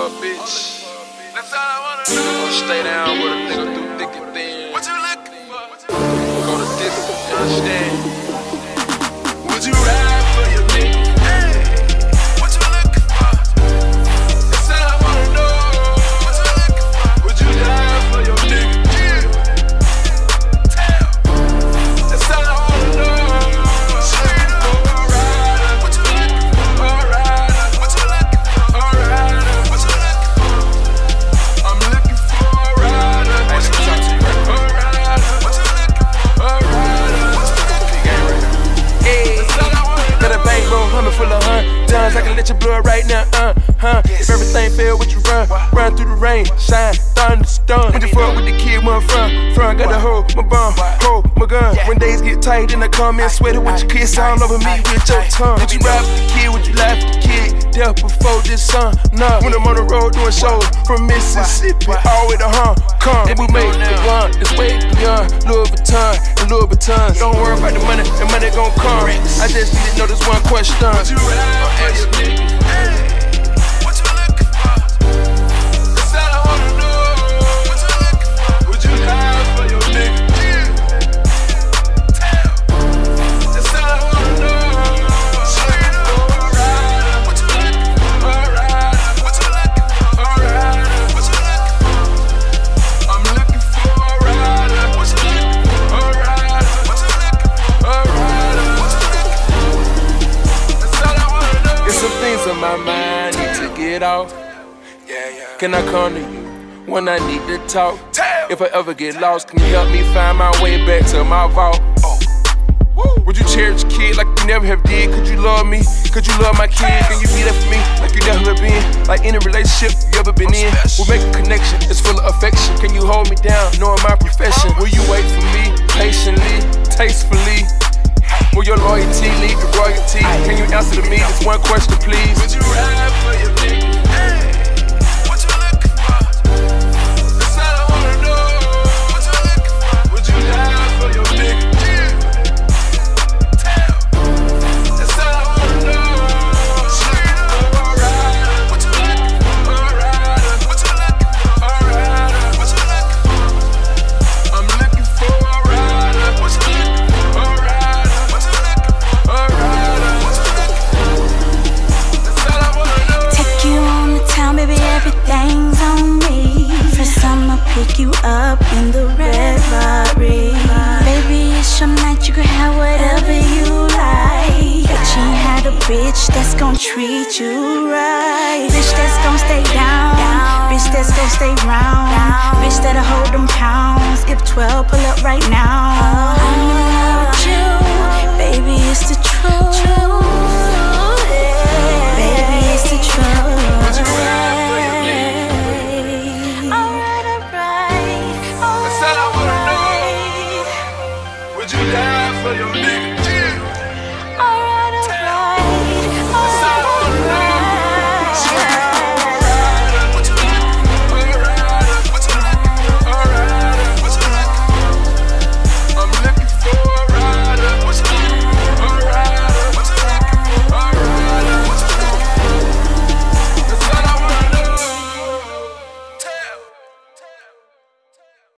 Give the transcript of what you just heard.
for a bitch. That's all I wanna know. Or stay down with a nigga through thick and thin. What you looking for? Go the distance, you understand? Would you ride for your nigga? Hey, what you looking for? That's all I wanna know. What you looking for? Would you die for your nigga? Yeah. Tell. That's all I wanna know. Full of guns, I can let you blood right now, If everything fail, would you run through the rain, shine, thunderstorm. When you fuck with the kid, where I'm from, got the hoe, my bum, hold my gun. When days get tight, then I come in, sweater with your kiss all over me with your tongue. Would you ride with the kid, would you laugh with the kid? Death before this sun, nah. When I'm on the road doing shows from Mississippi all the way to Hong Kong. And we made the one, it's way beyond Louis Vuitton and Louis Vuittons. Don't worry about the money gon' come. I just need to know this one question. Would you ride for your nigga? Hey, what you looking for? That's all I wanna know. What you looking for? Would you die for your nigga? Yeah. Tell. That's all I wanna know. Alright, what you looking for? Alright, what you looking for? Alright, what you looking for? I'm looking for a rider. What you looking for? Alright, what you looking for? Alright, what you looking for? That's all I wanna know. There's some things on my mind, need to get off. Can I come to you when I need to talk? If I ever get lost, can you help me find my way back to my vault? Would you cherish a kid like you never have did? Could you love me? Could you love my kid? Can you be there for me like you never have been? Like any relationship you ever been in? We'll make a connection, it's full of affection. Can you hold me down, knowing my profession? Will you wait for me, patiently, tastefully? Will your loyalty lead to royalty? Can you answer to me this one question, please? Would you ride for your nigga? Hey, what you looking for? That's all I wanna know. What you looking for? Would you die for your nigga? Yeah. Tell. That's all I wanna know. Alright, what you looking for? Alright, what you looking for? Alright, what you looking for? I'm looking for a rider. What you looking for? Alright. Baby, everything's on me. First I'ma pick you up in the red Ferrari. Baby, it's your night, you can have whatever you like. But you ain't had a bitch that's gon' treat you right. Bitch that's gon' stay down, bitch that's gon' stay round, bitch that'll hold them pounds. If 12 pull up right now. I'm in love with you, baby, it's the truth. Baby, it's the truth. Would you die for your